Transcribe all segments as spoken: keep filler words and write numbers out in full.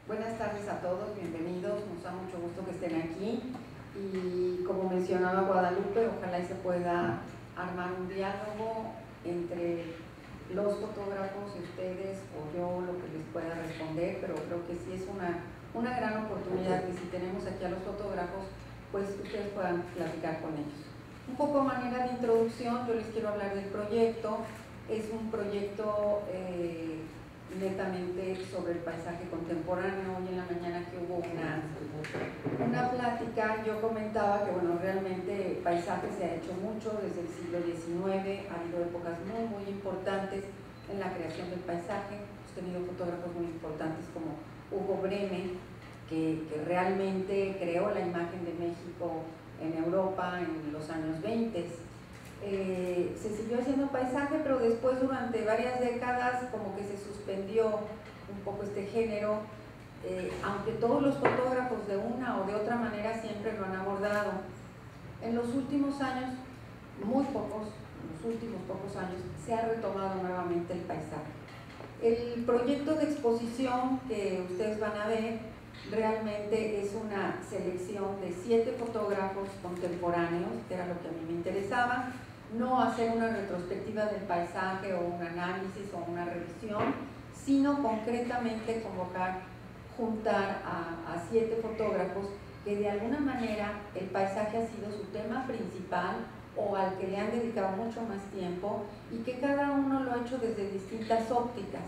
Buenas tardes a todos, bienvenidos, nos da mucho gusto que estén aquí y como mencionaba Guadalupe, ojalá y se pueda armar un diálogo entre los fotógrafos y ustedes o yo lo que les pueda responder, pero creo que sí es una, una gran oportunidad que si tenemos aquí a los fotógrafos, pues ustedes puedan platicar con ellos. Un poco a manera de introducción, yo les quiero hablar del proyecto. Es un proyecto eh, netamente sobre el paisaje contemporáneo. Hoy en la mañana que hubo una, una plática, yo comentaba que bueno, realmente paisaje se ha hecho mucho desde el siglo diecinueve, ha habido épocas muy, muy importantes en la creación del paisaje. Hemos tenido fotógrafos muy importantes como Hugo Breme, que, que realmente creó la imagen de México en Europa en los años veinte. Eh, se siguió haciendo paisaje, pero después durante varias décadas como que se suspendió un poco este género, eh, aunque todos los fotógrafos de una o de otra manera siempre lo han abordado. En los últimos años, muy pocos, en los últimos pocos años, se ha retomado nuevamente el paisaje. El proyecto de exposición que ustedes van a ver realmente es una selección de siete fotógrafos contemporáneos, que era lo que a mí me interesaba, no hacer una retrospectiva del paisaje o un análisis o una revisión, sino concretamente convocar, juntar a, a siete fotógrafos que de alguna manera el paisaje ha sido su tema principal o al que le han dedicado mucho más tiempo y que cada uno lo ha hecho desde distintas ópticas.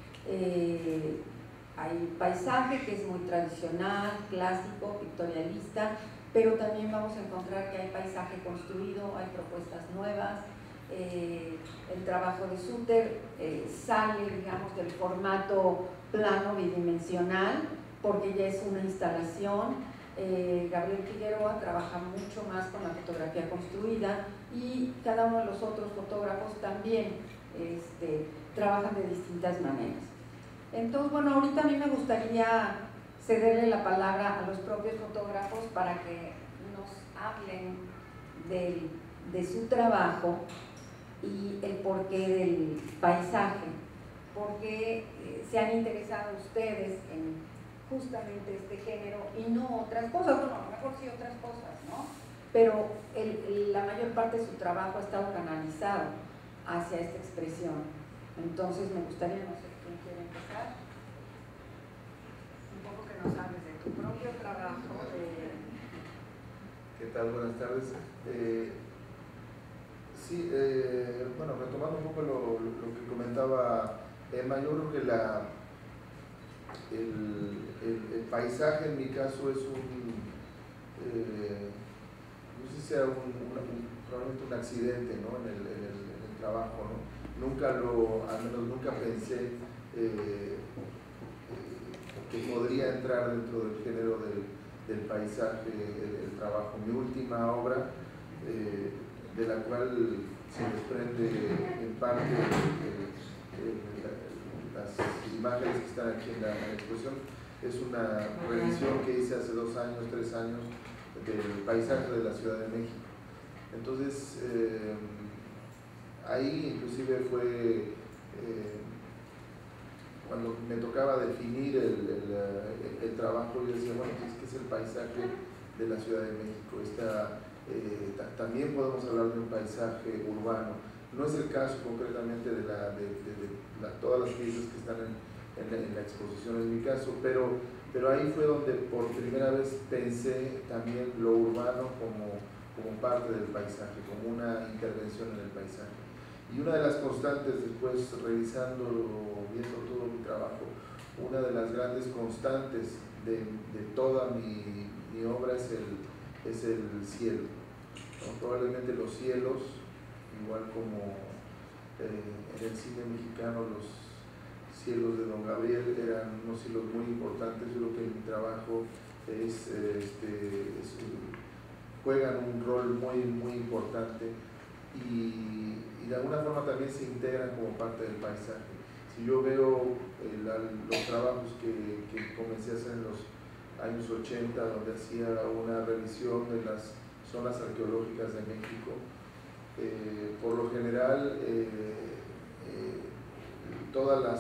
Eh, hay paisaje que es muy tradicional, clásico, pictorialista, pero también vamos a encontrar que hay paisaje construido, hay propuestas nuevas. Eh, el trabajo de Suter eh, sale, digamos, del formato plano bidimensional, porque ya es una instalación. Eh, Gabriel Figueroa trabaja mucho más con la fotografía construida y cada uno de los otros fotógrafos también este, trabajan de distintas maneras. Entonces, bueno, ahorita a mí me gustaría cederle la palabra a los propios fotógrafos para que nos hablen de, de su trabajo y el porqué del paisaje, porque eh, se han interesado ustedes en justamente este género y no otras cosas, bueno, a lo mejor sí otras cosas, ¿no? Pero el, la mayor parte de su trabajo ha estado canalizado hacia esta expresión. Entonces me gustaría, no sé, ¿quién quiere empezar? Un poco que nos hables de tu propio trabajo. De... ¿Qué tal? Buenas tardes. Eh, sí, eh, bueno, retomando un poco lo, lo que comentaba Emma, yo creo que la, el, el, el paisaje en mi caso es un, eh, no sé si sea un, una, un, probablemente un accidente, ¿no? en, el, en, el, en el trabajo, ¿no? Nunca lo, al menos nunca pensé eh, que podría entrar dentro del género del, del paisaje, el, el trabajo. Mi última obra, eh, de la cual se desprende en parte el, el, el, las imágenes que están aquí en la, en la exposición, es una revisión que hice hace dos años, tres años, del paisaje de la Ciudad de México. Entonces, eh, ahí inclusive fue eh, cuando me tocaba definir el, el, el trabajo, yo decía, bueno, pues, ¿qué es el paisaje de la Ciudad de México? Esta, eh, también podemos hablar de un paisaje urbano. No es el caso concretamente de, la, de, de, de la, todas las piezas que están en, en, la, en la exposición, en mi caso, pero, pero ahí fue donde por primera vez pensé también lo urbano como, como parte del paisaje, como una intervención en el paisaje. Y una de las constantes, después revisando, viendo todo mi trabajo, una de las grandes constantes de, de toda mi, mi obra es el, es el cielo, ¿no? Probablemente los cielos, igual como eh, en el cine mexicano los cielos de Don Gabriel eran unos cielos muy importantes. Yo creo que en mi trabajo es, este, es, juegan un rol muy, muy importante y, y de alguna forma también se integran como parte del paisaje. Si yo veo eh, la, los trabajos que, que comencé a hacer en los años ochenta, donde hacía una revisión de las zonas arqueológicas de México, eh, por lo general eh, eh, todas las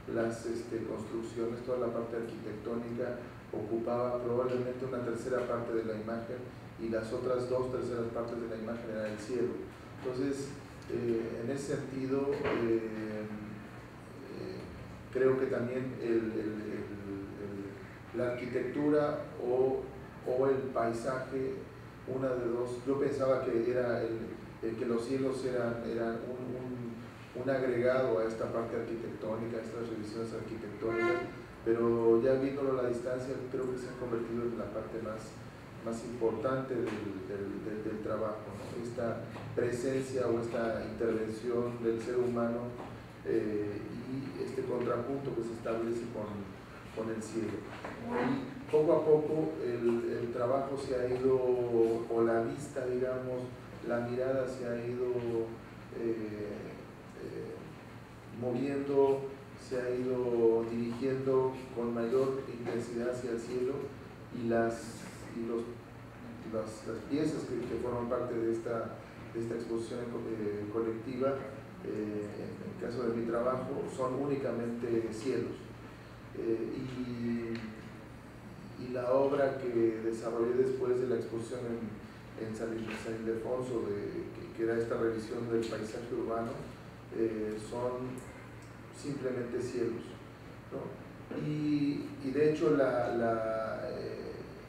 las este, construcciones, toda la parte arquitectónica ocupaba probablemente una tercera parte de la imagen y las otras dos terceras partes de la imagen era el cielo. Entonces, eh, en ese sentido, eh, eh, creo que también el, el, el, el, la arquitectura o, o el paisaje, una de dos, yo pensaba que era el, el que los cielos eran, eran un, un, un agregado a esta parte arquitectónica, a estas revisiones arquitectónicas, pero ya viéndolo a la distancia creo que se han convertido en la parte más, más importante del, del, del, del trabajo, ¿no? Esta presencia o esta intervención del ser humano eh, y este contrapunto que se establece con, con el cielo. Y poco a poco el, el trabajo se ha ido, o la vista, digamos, la mirada se ha ido eh, eh, moviendo, se ha ido dirigiendo con mayor intensidad hacia el cielo, y las, y los, las, las piezas que, que forman parte de esta, de esta exposición eh, colectiva, eh, en el caso de mi trabajo, son únicamente cielos. Eh, y, y la obra que desarrollé después de la exposición en, en San Ildefonso, de, que, que era esta revisión del paisaje urbano, eh, son simplemente cielos, ¿no? Y, y de hecho la, la, eh,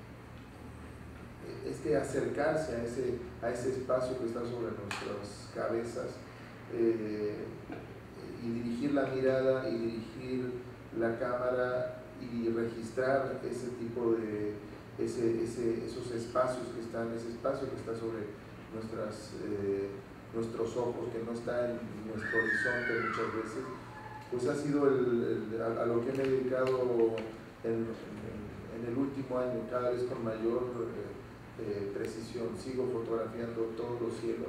este acercarse a ese, a ese espacio que está sobre nuestras cabezas eh, y dirigir la mirada y dirigir la cámara y registrar ese tipo de ese, ese, esos espacios que están, ese espacio que está sobre nuestras, eh, nuestros ojos, que no está en nuestro horizonte muchas veces, pues ha sido el, el, a, a lo que me he dedicado en, en, en el último año, cada vez con mayor eh, eh, precisión. Sigo fotografiando todos los cielos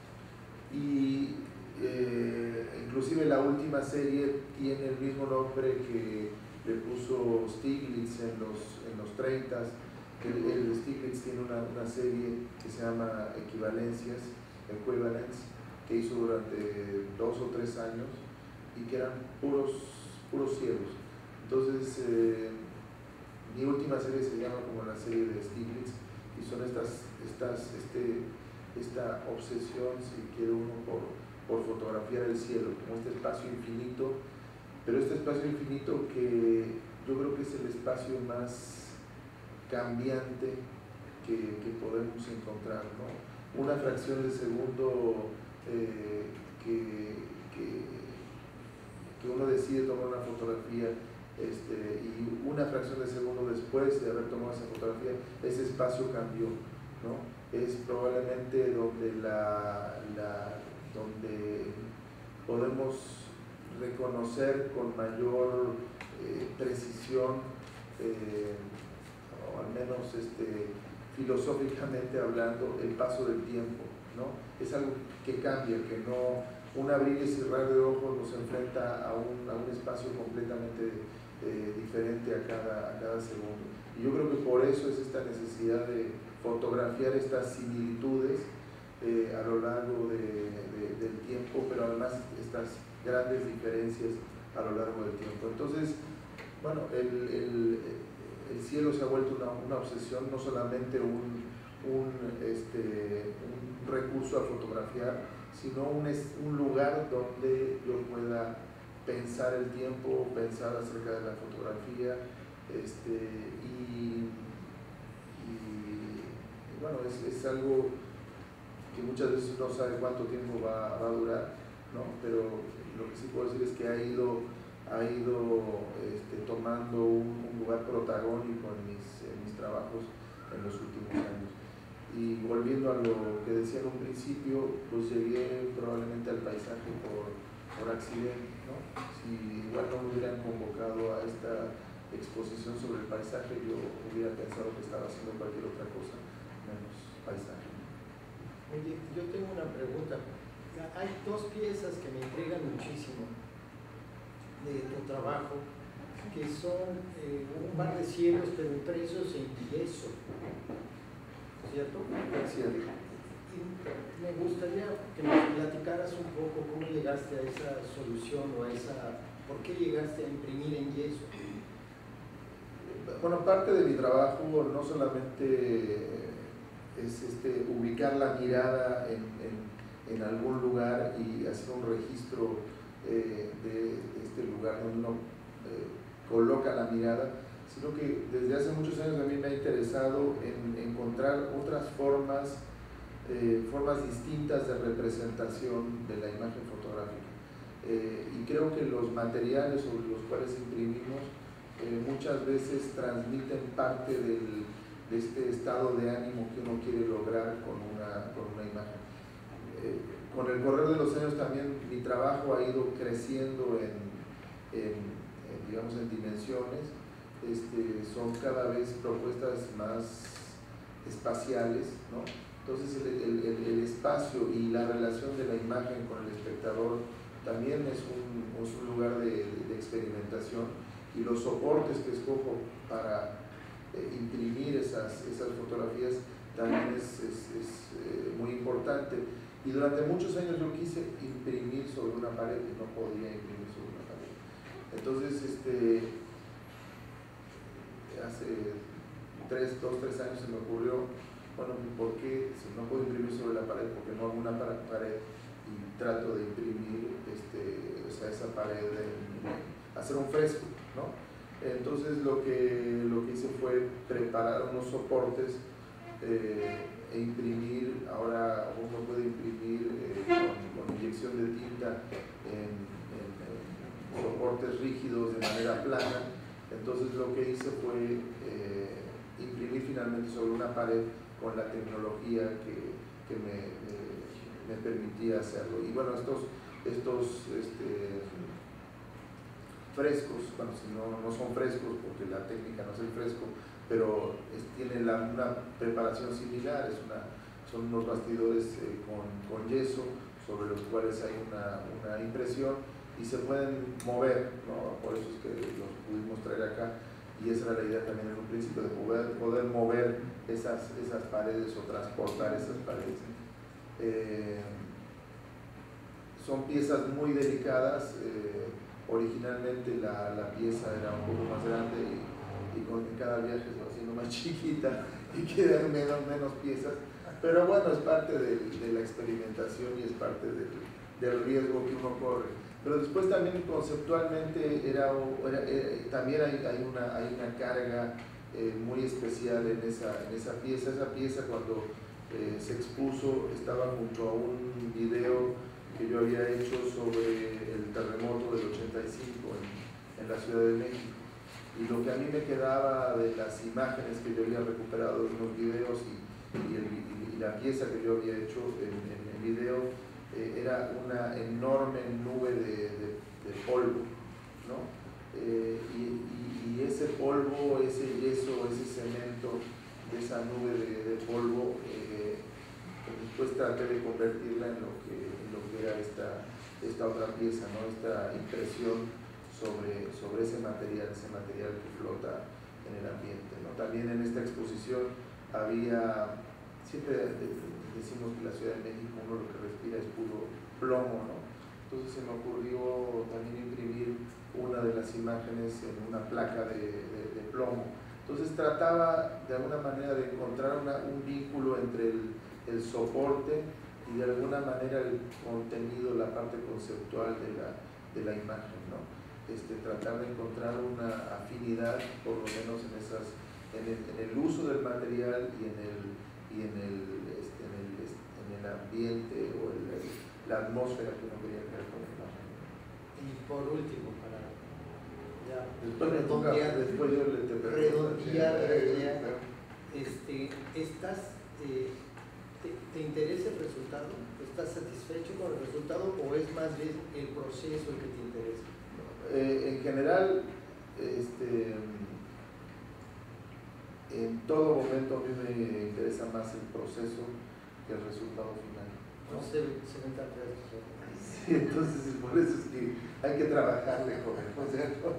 y eh, inclusive la última serie tiene el mismo nombre que le puso Stiglitz en los, en los treinta. El, el Stiglitz tiene una, una serie que se llama Equivalencias, Equivalence, que hizo durante dos o tres años y que eran puros, puros cielos. Entonces, eh, mi última serie se llama como la serie de Stiglitz, y son estas, estas, este, esta obsesión, si quiere uno, por, por fotografiar el cielo, como este espacio infinito, pero este espacio infinito que yo creo que es el espacio más cambiante que, que podemos encontrar, ¿no? Una fracción de segundo eh, que, que, que uno decide tomar una fotografía este, y una fracción de segundo después de haber tomado esa fotografía, ese espacio cambió, ¿no? Es probablemente donde, la, la, donde podemos reconocer con mayor eh, precisión, eh, o al menos este, filosóficamente hablando, el paso del tiempo, ¿no? Es algo que cambia, que no, un abrir y cerrar de ojos nos enfrenta a un, a un espacio completamente eh, diferente a cada, a cada segundo. Y yo creo que por eso es esta necesidad de fotografiar estas similitudes eh, a lo largo de, de, del tiempo, pero además estas grandes diferencias a lo largo del tiempo. Entonces, bueno, el, el, el cielo se ha vuelto una, una obsesión, no solamente un, un, este, un recurso a fotografiar, sino un, un lugar donde yo pueda pensar el tiempo, pensar acerca de la fotografía, este, y, y, y bueno, es, es algo que muchas veces no sabe cuánto tiempo va, va a durar, ¿no? Pero lo que sí puedo decir es que ha ido, ha ido este, tomando un, un lugar protagónico en mis, en mis trabajos en los últimos años. Y volviendo a lo que decía en un principio, pues llegué probablemente al paisaje por, por accidente, ¿no? Si igual no me hubieran convocado a esta exposición sobre el paisaje, yo hubiera pensado que estaba haciendo cualquier otra cosa menos paisaje. Oye, yo tengo una pregunta. Hay dos piezas que me intrigan muchísimo de tu trabajo, que son eh, un par de cielos, pero impresos en yeso, ¿cierto? Cierto. Y me gustaría que nos platicaras un poco cómo llegaste a esa solución o a esa ¿Por qué llegaste a imprimir en yeso? Bueno, parte de mi trabajo no solamente es este, ubicar la mirada en, en, en algún lugar y hacer un registro eh, de este lugar donde uno eh, coloca la mirada, sino que desde hace muchos años a mí me ha interesado en encontrar otras formas, eh, formas distintas de representación de la imagen fotográfica. Eh, y creo que los materiales sobre los cuales imprimimos eh, muchas veces transmiten parte del, de este estado de ánimo que uno quiere lograr con una, con una imagen. Eh, con el correr de los años también mi trabajo ha ido creciendo en, en, en digamos, en dimensiones. Este, son cada vez propuestas más espaciales, ¿no? Entonces el, el, el, el espacio y la relación de la imagen con el espectador también es un, es un lugar de, de experimentación, y los soportes que escojo para eh, imprimir esas, esas fotografías también es, es, es eh, muy importante. Y durante muchos años yo quise imprimir sobre una pared y no podía imprimir sobre una pared. Entonces, este, hace tres, dos, tres años se me ocurrió, bueno, ¿por qué si no puedo imprimir sobre la pared? Porque no hago una pared y trato de imprimir este, o sea, esa pared, en, hacer un fresco, ¿no? Entonces lo que, lo que hice fue preparar unos soportes eh, e imprimir. Ahora uno puede imprimir eh, con, con inyección de tinta en, en, en soportes rígidos de manera plana. Entonces lo que hice fue eh, imprimir finalmente sobre una pared con la tecnología que, que me, me, me permitía hacerlo. Y bueno, estos, estos este, frescos, bueno, si no, no son frescos porque la técnica no es el fresco, pero es, tiene la, una preparación similar, es una, son unos bastidores eh, con, con yeso sobre los cuales hay una, una impresión y se pueden mover, ¿no? Por eso es que los pudimos traer acá, y esa era la idea también en un principio, de poder, poder mover esas, esas paredes o transportar esas paredes. Eh, son piezas muy delicadas. Eh, originalmente la, la pieza era un poco más grande y, y con cada viaje se va haciendo más chiquita y quedan menos, menos piezas, pero bueno, es parte de, de la experimentación y es parte del, del riesgo que uno corre. Pero después también conceptualmente era, era, era, también hay, hay, una, hay una carga eh, muy especial en esa, en esa pieza. Esa pieza cuando eh, se expuso estaba junto a un video que yo había hecho sobre el terremoto del ochenta y cinco en, en la Ciudad de México. Y lo que a mí me quedaba de las imágenes que yo había recuperado en los videos y, y, el, y la pieza que yo había hecho en, en el video, Eh, era una enorme nube de, de, de polvo, ¿no? Eh, y, y, y ese polvo, ese yeso, ese cemento de esa nube de, de polvo, eh, pues después traté de convertirla en lo que, en lo que era esta, esta otra pieza, ¿no? Esta impresión sobre, sobre ese material, ese material que flota en el ambiente, ¿no? También en esta exposición había, siempre decimos que la Ciudad de México uno lo que respira es puro plomo, ¿no? Entonces se me ocurrió también imprimir una de las imágenes en una placa de, de, de plomo. Entonces trataba de alguna manera de encontrar una, un vínculo entre el, el soporte y de alguna manera el contenido, la parte conceptual de la, de la imagen, ¿no? Este, tratar de encontrar una afinidad, por lo menos en, esas, en, el, en el uso del material y en el, y en el el ambiente o el, el, la atmósfera que uno quería crear con la imagen. Y por último, para ya después, redondear, después yo le te redondear la idea, este, ¿estás, eh, te, ¿te interesa el resultado? ¿Estás satisfecho con el resultado o es más bien el proceso el que te interesa? Eh, en general, este, en todo momento a mí me interesa más el proceso que el resultado final, ¿no? Se, se me encanta eso. Sí, entonces por eso es que hay que trabajarle con el proceso.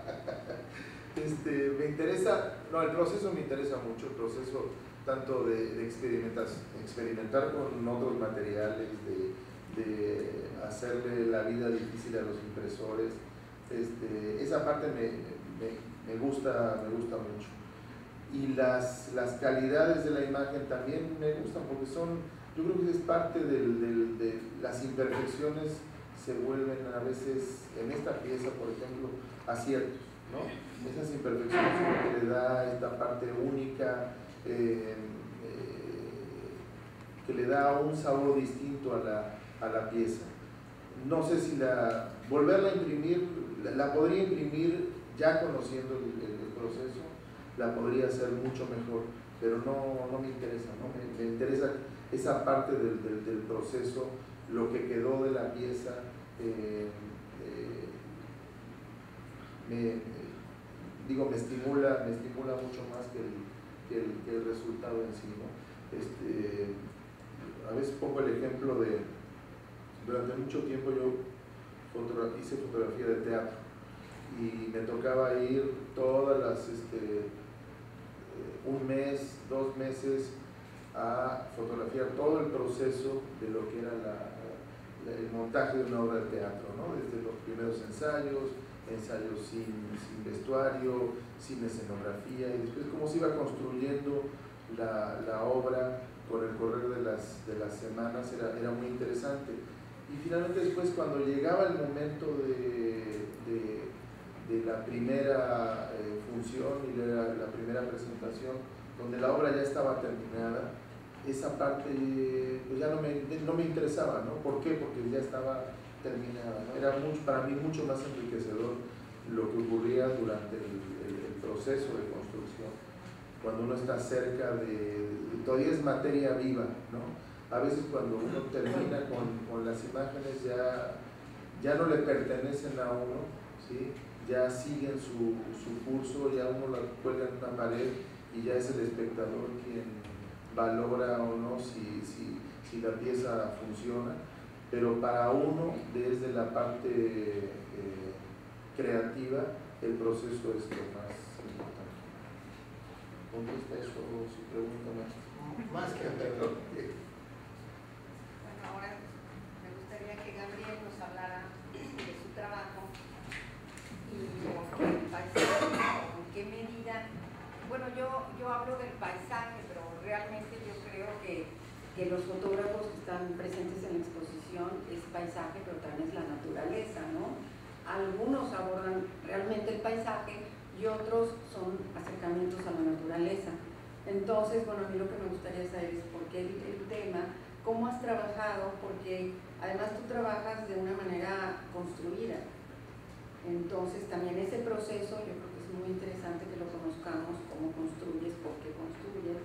Este, me interesa, no, el proceso me interesa mucho, el proceso tanto de, de experimentar, experimentar con otros materiales, de, de hacerle la vida difícil a los impresores, Este, esa parte me, me, me, gusta, me gusta mucho. Y las, las calidades de la imagen también me gustan porque son, yo creo que es parte del, del, de las imperfecciones se vuelven a veces, en esta pieza por ejemplo, aciertos, ¿no? Esas imperfecciones son lo que le da esta parte única, eh, eh, que le da un sabor distinto a la, a la pieza. No sé si la, volverla a imprimir, la, la podría imprimir ya conociendo el, el, el proceso, la podría hacer mucho mejor, pero no, no me interesa, ¿no? Me, me interesa esa parte del, del, del proceso, lo que quedó de la pieza, eh, eh, me, eh, digo, me estimula, me estimula mucho más que el, que el, que el resultado en sí, ¿no? Este, a veces pongo el ejemplo de, durante mucho tiempo yo fotogra hice fotografía de teatro y me tocaba ir todas las, este, un mes, dos meses a fotografiar todo el proceso de lo que era la, la, el montaje de una obra de teatro, ¿no? Desde los primeros ensayos, ensayos sin, sin vestuario, sin escenografía, y después cómo se iba construyendo la, la obra con el correr de las, de las semanas, era, era muy interesante. Y finalmente después cuando llegaba el momento de, de, de la primera eh, función y de la, la primera presentación, donde la obra ya estaba terminada, esa parte pues ya no me, no me interesaba, ¿no? ¿Por qué? Porque ya estaba terminada, ¿no? Era mucho, para mí mucho más enriquecedor lo que ocurría durante el, el, el proceso de construcción, cuando uno está cerca de, todavía es materia viva, ¿no? A veces cuando uno termina con, con las imágenes ya, ya no le pertenecen a uno, ¿sí? Ya siguen su, su curso, ya uno la cuelga en una pared y ya es el espectador quien valora o no si, si, si la pieza funciona, pero para uno desde la parte eh, creativa el proceso es lo más importante. ¿Contesta eso o su pregunta más? Más que bueno, ahora me gustaría que Gabriel nos hablara de su trabajo y el paisaje, en qué medida. Bueno, yo, yo hablo del paisaje, pero realmente yo creo que, que los fotógrafos que están presentes en la exposición es paisaje, pero también es la naturaleza, ¿no? Algunos abordan realmente el paisaje y otros son acercamientos a la naturaleza. Entonces, bueno, a mí lo que me gustaría saber es por qué el, el tema, cómo has trabajado, porque además tú trabajas de una manera construida. Entonces, también ese proceso yo creo que es muy interesante que lo conozcamos, cómo construyes, por qué construyes.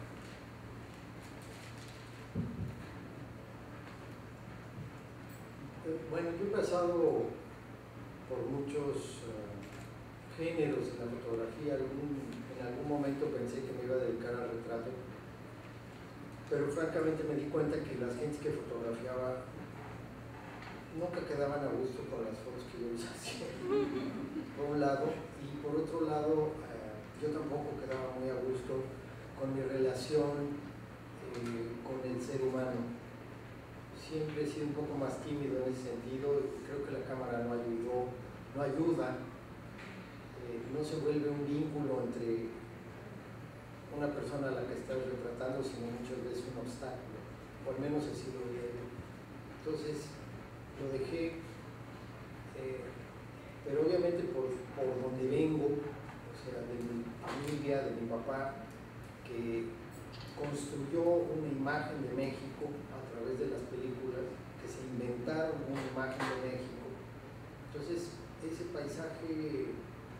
Bueno, yo he pasado por muchos uh, géneros en la fotografía. Algún, en algún momento pensé que me iba a dedicar al retrato, pero francamente me di cuenta que las gentes que fotografiaba nunca quedaban a gusto con las fotos que yo les hacía, por un lado, y por otro lado eh, yo tampoco quedaba muy a gusto con mi relación eh, con el ser humano. Siempre he sido un poco más tímido en ese sentido, y creo que la cámara no ayudó, no ayuda, eh, no se vuelve un vínculo entre una persona a la que estás retratando, sino muchas veces un obstáculo, o al menos así lo veo. Entonces, lo dejé, eh, pero obviamente por, por donde vengo, o sea, de mi familia, de mi papá, que construyó una imagen de México a través de las películas, que se inventaron una imagen de México. Entonces, ese paisaje,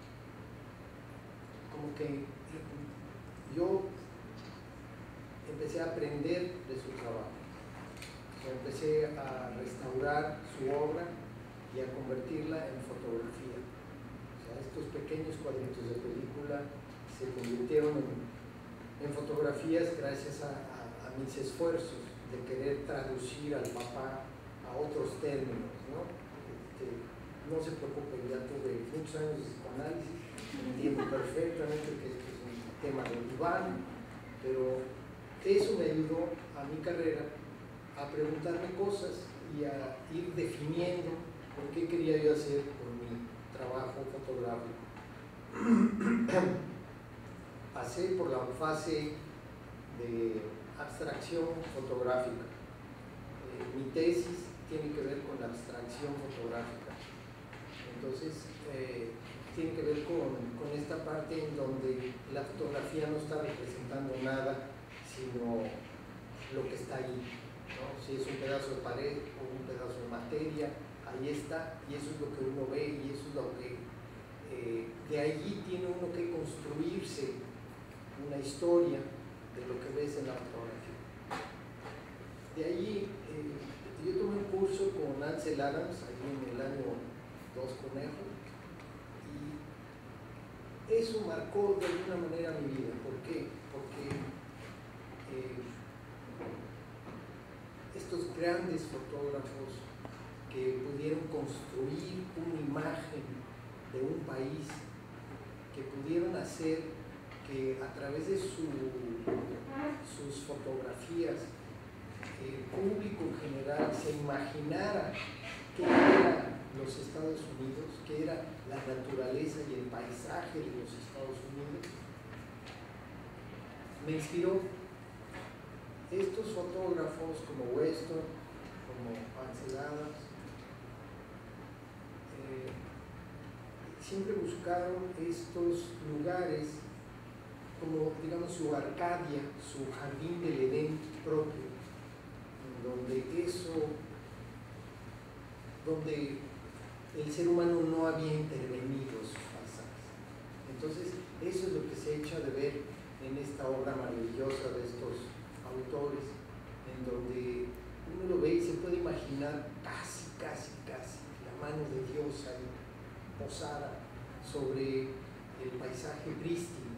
como que yo empecé a aprender de su trabajo. Empecé a restaurar su obra y a convertirla en fotografía. O sea, estos pequeños cuadritos de película se convirtieron en, en fotografías gracias a, a, a mis esfuerzos de querer traducir al papá a otros términos, ¿no? Este, no se preocupen, ya tuve muchos años de psicoanálisis, entiendo perfectamente que esto es un tema de diván, pero eso me ayudó a mi carrera a preguntarme cosas y a ir definiendo por qué quería yo hacer por mí trabajo fotográfico. Pasé por la fase de abstracción fotográfica. Eh, mi tesis tiene que ver con la abstracción fotográfica. Entonces, eh, tiene que ver con, con esta parte en donde la fotografía no está representando nada, sino lo que está ahí, ¿no? Si es un pedazo de pared o un pedazo de materia, ahí está, y eso es lo que uno ve, y eso es lo que eh, de allí tiene uno que construirse una historia de lo que ves en la fotografía. De allí, eh, yo tomé un curso con Ansel Adams, ahí en el año dos Conejo, y eso marcó de alguna manera mi vida. ¿Por qué? Porque eh, estos grandes fotógrafos que pudieron construir una imagen de un país, que pudieron hacer que a través de su, sus fotografías el público en general se imaginara qué eran los Estados Unidos, qué era la naturaleza y el paisaje de los Estados Unidos, me inspiró. Estos fotógrafos como Weston, como Ansel Adams, eh, siempre buscaron estos lugares como, digamos, su Arcadia, su jardín del Edén propio, donde eso, donde el ser humano no había intervenido sus paisajes. Entonces, eso es lo que se echa de ver en esta obra maravillosa de estos autores, en donde uno lo ve y se puede imaginar casi, casi, casi la mano de Dios ahí posada sobre el paisaje prístino